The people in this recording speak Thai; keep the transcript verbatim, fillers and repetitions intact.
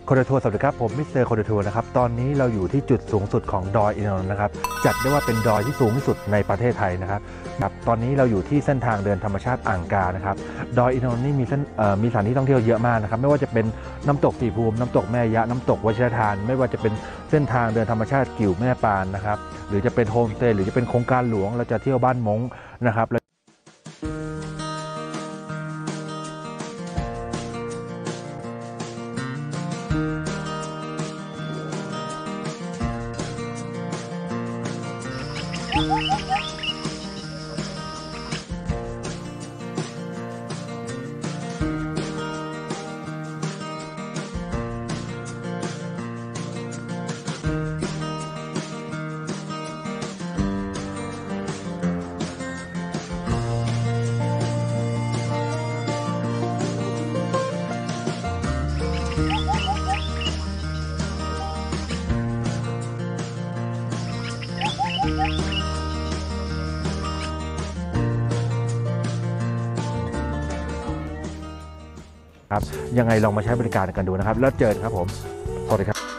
โคเดทัวร์สวัสดีครับผมมิสเตอร์โคเดทัวร์นะครับตอนนี้เราอยู่ที่จุดสูงสุดของดอยอินทนนท์นะครับจัดได้ว่าเป็นดอยที่สูงที่สุดในประเทศไทยนะครับครับตอนนี้เราอยู่ที่เส้นทางเดินธรรมชาติอ่างกานะครับดอยอินทนนท์นี่มีเส้นมีสถานที่ท่องเที่ยวเยอะมากนะครับไม่ว่าจะเป็นน้ำตกสีภูมิน้ำตกแม่ยะน้ำตกวชิรทานไม่ว่าจะเป็นเส้นทางเดินธรรมชาติกิ่วแม่ปานนะครับหรือจะเป็นโฮมสเตย์หรือจะเป็นโครงการหลวงเราจะเที่ยวบ้านมงนะครับครับยังไงลองมาใช้บริการกันดูนะครับแล้วเจอกันครับผมสวัสดีครับ